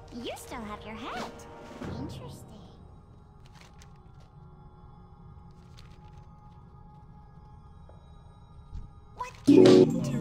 You still have your hat. Interesting. What can I do?